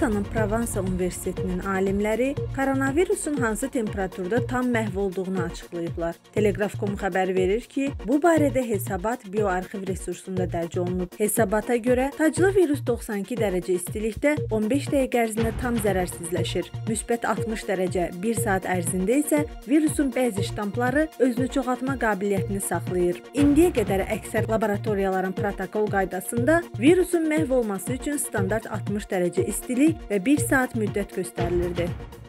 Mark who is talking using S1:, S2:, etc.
S1: Fransanın Provansa Universitetinin alimləri koronavirusun hansı temperaturda tam məhv olduğunu açıqlayıblar. Telegraf.com xəbər verir ki, bu barədə hesabat bioarxiv resursunda dərc olunub. Hesabata görə taclı virus 92 dərəcə istilikdə 15 dəqiqə ərzində tam zərərsizləşir. Müsbət 60 dərəcə 1 saat ərzində isə virusun bəzi ştampları özünü çoxaltma qabiliyyətini saxlayır. İndiyə qədər əksər laboratoriyaların protokol qaydasında virusun məhv olması üçün standart 60 dərəcə istilik və 1 saat müddət göstərilirdi.